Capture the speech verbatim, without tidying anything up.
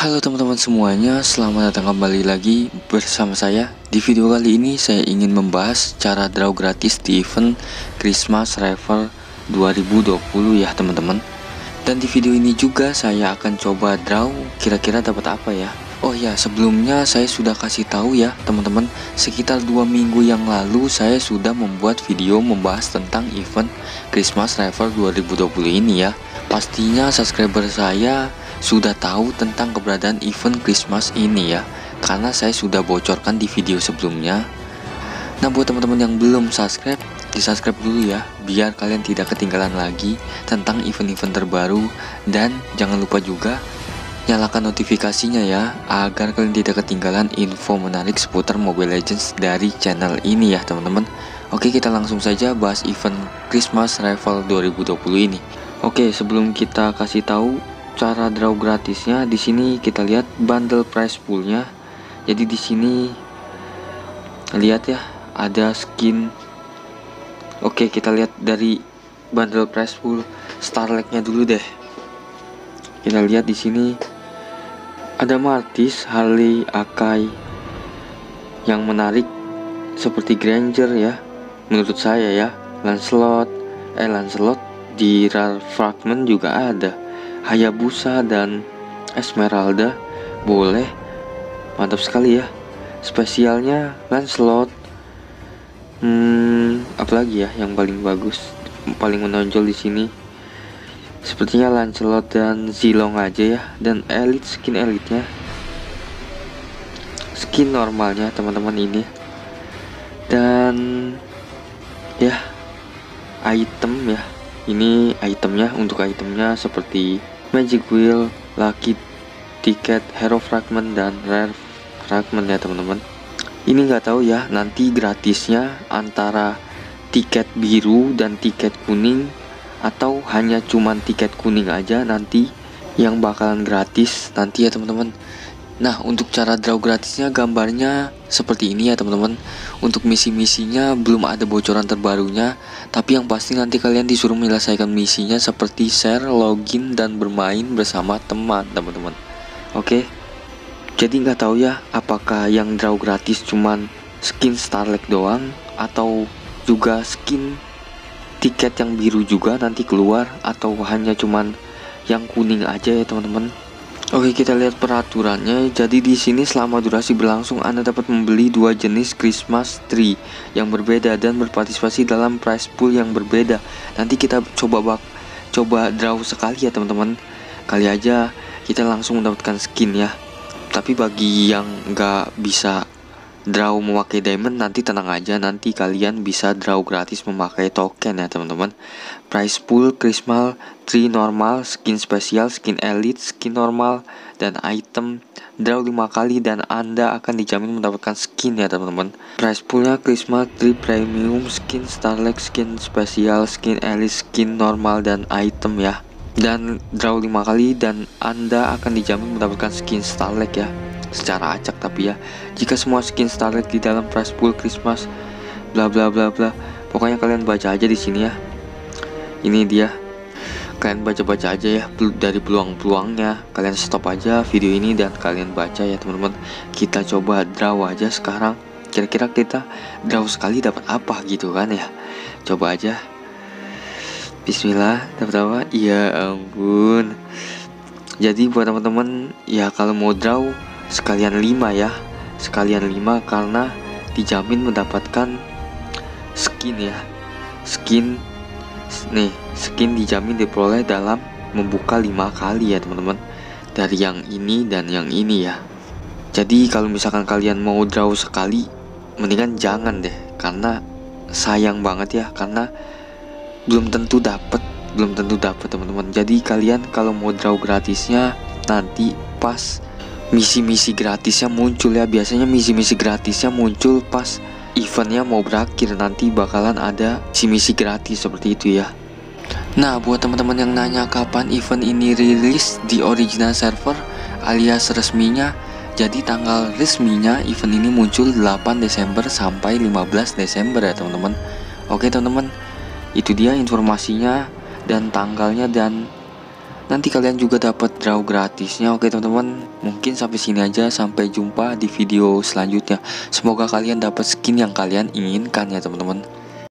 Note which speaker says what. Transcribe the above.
Speaker 1: Halo teman-teman semuanya, selamat datang kembali lagi bersama saya. Di video kali ini saya ingin membahas cara draw gratis di event Christmas Revel dua ribu dua puluh ya teman-teman. Dan di video ini juga saya akan coba draw kira-kira dapat apa ya. Oh ya, sebelumnya saya sudah kasih tahu ya teman-teman, sekitar dua minggu yang lalu saya sudah membuat video membahas tentang event Christmas Revel dua ribu dua puluh ini ya. Pastinya subscriber saya sudah tahu tentang keberadaan event Christmas ini ya, karena saya sudah bocorkan di video sebelumnya. Nah, buat teman-teman yang belum subscribe, di subscribe dulu ya, biar kalian tidak ketinggalan lagi tentang event-event terbaru. Dan jangan lupa juga nyalakan notifikasinya ya, agar kalian tidak ketinggalan info menarik seputar Mobile Legends dari channel ini ya teman-teman. Oke, kita langsung saja bahas event Christmas Revel dua ribu dua puluh ini. Oke, sebelum kita kasih tahu cara draw gratisnya, di sini kita lihat bundle price poolnya. Jadi di sini lihat ya, ada skin. Oke, kita lihat dari bundle price pool Starlight-nya dulu deh. Kita lihat di sini ada Martis, Harley, Akai yang menarik seperti Granger ya, menurut saya ya. Lancelot, eh Lancelot di rare fragment juga ada. Hayabusa dan Esmeralda boleh, mantap sekali ya. Spesialnya Lancelot. Hmm, apalagi ya yang paling bagus, paling menonjol di sini? Sepertinya Lancelot dan Zilong aja ya. Dan elite, skin elite-nya, skin normalnya teman-teman ini. Dan ya, item ya. Ini itemnya, untuk itemnya seperti Magic Wheel, Lucky Ticket, Hero Fragment, dan Rare Fragment ya teman-teman. Ini nggak tahu ya nanti gratisnya antara tiket biru dan tiket kuning, atau hanya cuman tiket kuning aja nanti yang bakalan gratis nanti ya teman-teman. Nah, untuk cara draw gratisnya gambarnya seperti ini ya teman-teman. Untuk misi-misinya belum ada bocoran terbarunya, tapi yang pasti nanti kalian disuruh menyelesaikan misinya seperti share, login, dan bermain bersama teman teman-teman. Oke, jadi nggak tahu ya apakah yang draw gratis cuman skin Starlight doang, atau juga skin tiket yang biru juga nanti keluar, atau hanya cuman yang kuning aja ya teman-teman. Oke, kita lihat peraturannya. Jadi di sini selama durasi berlangsung Anda dapat membeli dua jenis Christmas tree yang berbeda dan berpartisipasi dalam prize pool yang berbeda. Nanti kita coba bak coba draw sekali ya teman-teman. Kali aja kita langsung mendapatkan skin ya. Tapi bagi yang nggak bisa draw memakai diamond, nanti tenang aja, nanti kalian bisa draw gratis memakai token ya teman-teman. Price pool Christmas tree normal, skin spesial, skin elite, skin normal, dan item. Draw lima kali dan Anda akan dijamin mendapatkan skin ya teman-teman. Price poolnya Christmas tree premium, skin Starlight, skin spesial, skin elite, skin normal, dan item ya. Dan draw lima kali dan Anda akan dijamin mendapatkan skin Starlight ya, secara acak tapi ya. Jika semua skin Starlight di dalam prize pool Christmas bla bla bla bla, pokoknya kalian baca aja di sini ya. Ini dia, kalian baca-baca aja ya dari peluang-peluangnya. Kalian stop aja video ini dan kalian baca ya teman-teman. Kita coba draw aja sekarang, kira-kira kita draw sekali dapat apa gitu kan ya. Coba aja. Bismillah, dapat apa? Ya ampun. Jadi buat teman-teman ya, kalau mau draw sekalian lima ya, sekalian lima karena dijamin mendapatkan skin ya. Skin nih, skin dijamin diperoleh dalam membuka lima kali ya teman-teman, dari yang ini dan yang ini ya. Jadi kalau misalkan kalian mau draw sekali, mendingan jangan deh, karena sayang banget ya, karena belum tentu dapat, belum tentu dapat teman-teman. Jadi kalian kalau mau draw gratisnya nanti pas misi-misi gratisnya muncul ya. Biasanya misi-misi gratisnya muncul pas eventnya mau berakhir, nanti bakalan ada si misi gratis seperti itu ya. Nah, buat teman-teman yang nanya kapan event ini rilis di original server alias resminya, jadi tanggal resminya event ini muncul delapan Desember sampai lima belas Desember ya teman-teman. Oke teman-teman, itu dia informasinya dan tanggalnya dan nanti kalian juga dapat draw gratisnya. Oke teman-teman, mungkin sampai sini aja, sampai jumpa di video selanjutnya. Semoga kalian dapat skin yang kalian inginkan ya teman-teman.